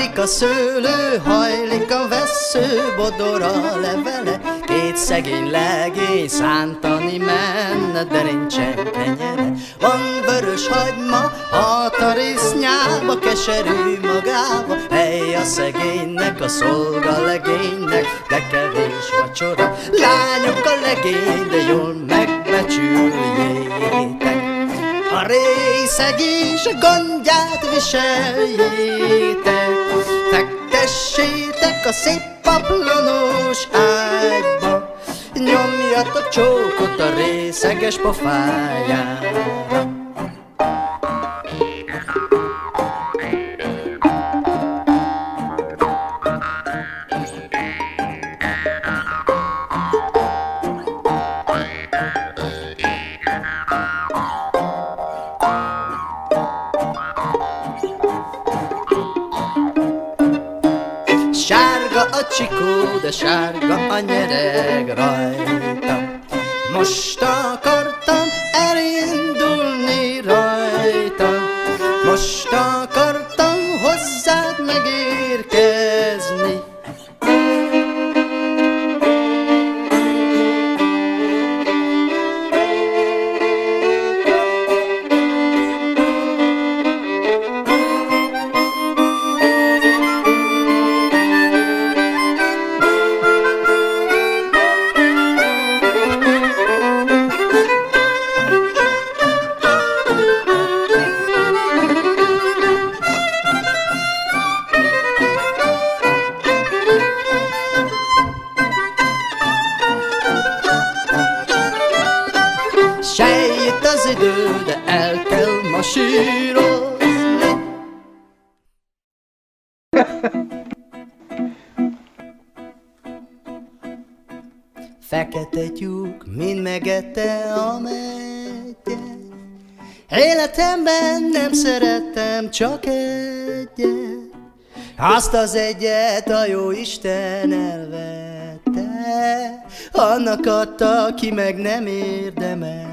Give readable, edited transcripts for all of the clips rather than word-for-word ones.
Hajlik a szőlő, hajlik a vessző, bodor a levele, két szegény legény szántani menne, de nincsen kenyere. Van vörös hagyma, hat a résznyába, keserű magába, hely a szegénynek, a szolga legénynek, de kevés vacsora. Lányok a legény, de jól megbecsüljétek, a részeg is a gondját viseljétek, fektessétek a szép paplonos ágyba, nyomjatok csókot a részeges pofájára. Sárga a csikó, de sárga a nyereg rajta. Most akartam elindulni rajta, most akartam hozzád megérkezni. Sejt az idő, de el kell masírozni. Fekete tyúk mind megette a megye. Életemben nem szerettem csak egyet, azt az egyet a jó Isten elvette, annak adta, aki meg nem érdemelte.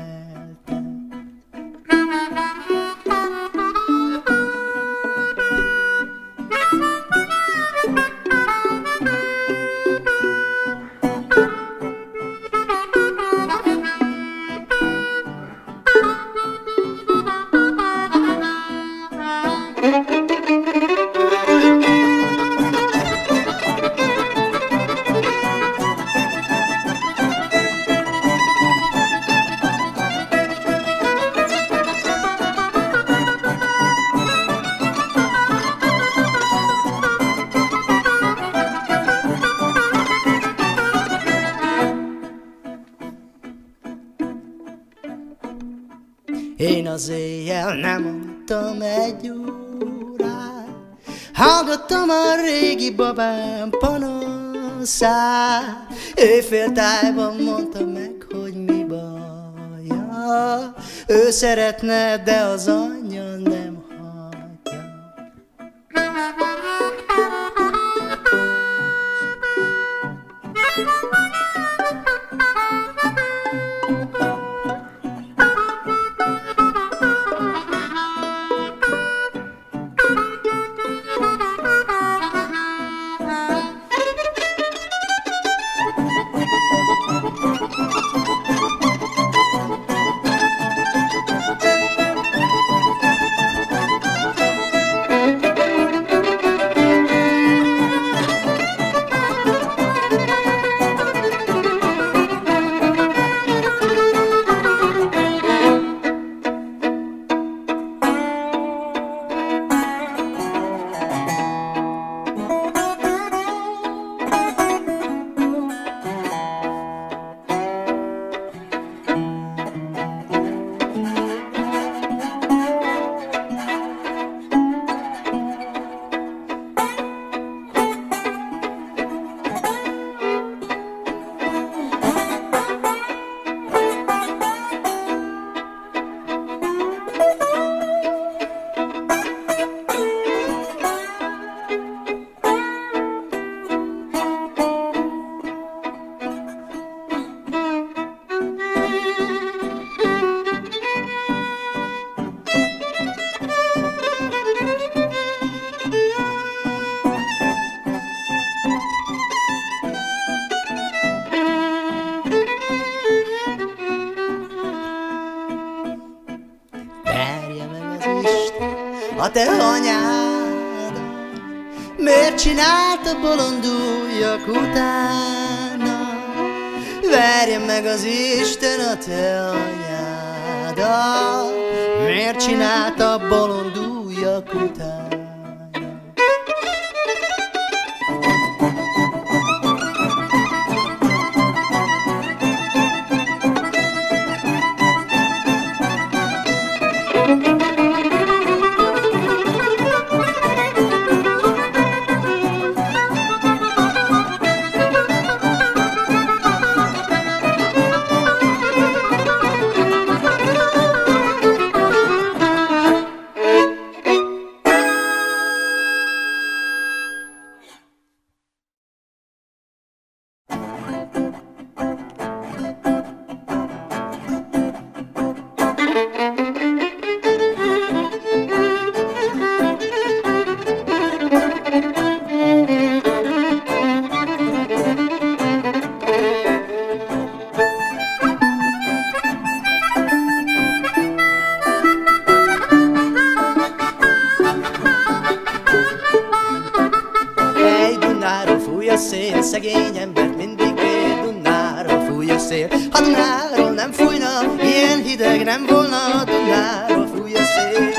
Én az éjjel nem adtam egy órát, hallgattam a régi babám panaszát. Éjféltájban mondta meg, hogy mi baja, ő szeretne, de az anyja nem hagyja. a te anyád. Miért csinálta bolond ujjak utána? Verje meg az Isten a te anyádat. Miért csinálta bolond ujjak utána? Szegény embert mindig véd, Dunáról fúj a szél. Ha Dunáról nem fújna, ilyen hideg nem volna, Dunáról fúj a szél.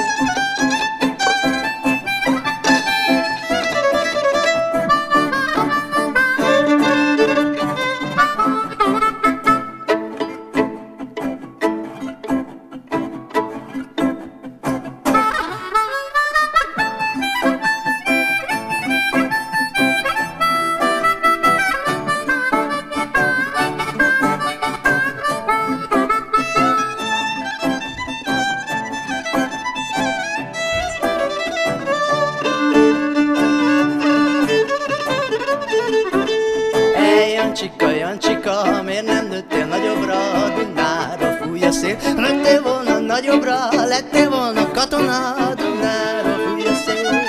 Jancsika, miért nem nőttél nagyobbra, Dunáról fúj a szél. Nőttél volna nagyobbra, lettél volna katona, Dunáról fúj a szél.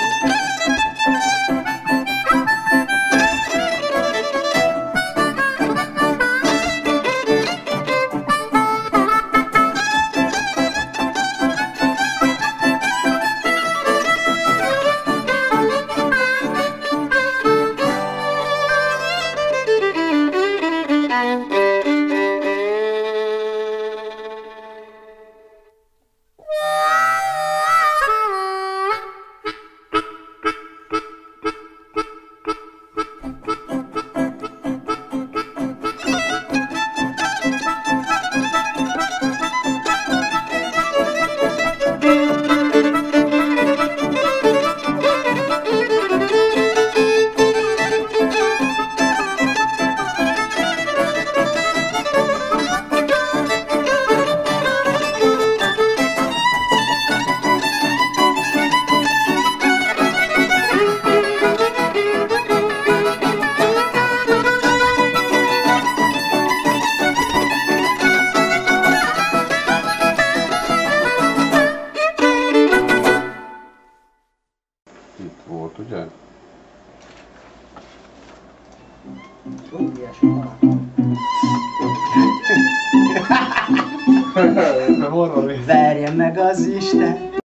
Verje meg az Isten!